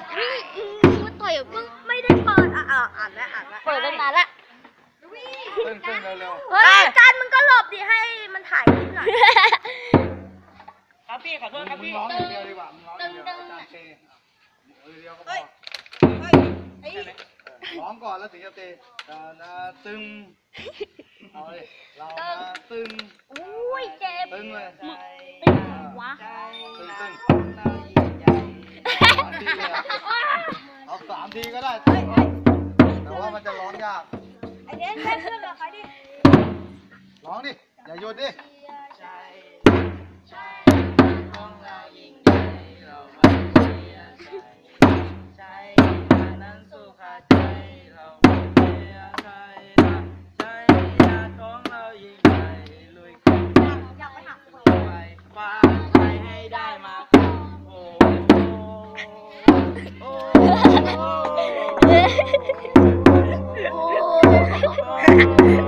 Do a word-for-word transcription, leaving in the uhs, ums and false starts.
มาต่อยมึงไม่ได้เปิดอ่ะอ่านแล้วอ่านแล้วเปิดตั้งนานละตึ้งตึ้งเร็วเฮ้ยการมึงก็หลบดิให้มันถ่ายคลิปหน่อยครับพี่ขอโทษครับๆมึงพี่ร้องอย่างเดียวดีกว่ามึงร้องอย่างเดียวอาจารย์เตะเออเดียวก็พอเฮ้ยไอ้ร้องก่อนแล้วถึงจะเตะแต่ละตึงเอาเลยเรามาตึงอุ้ยเจ็บตึงเลยตึงวะตึงตึงสามทีเลยอะเอาสามทีก็ได้แต่ว่ามันจะร้องยากไอ้เด่นเล่นเพื่อนกับใครดิร้องดิอย่าหยุดดิอยากไปหาคนฟ้าใครให้ได้มาโอ้โอ้โอ้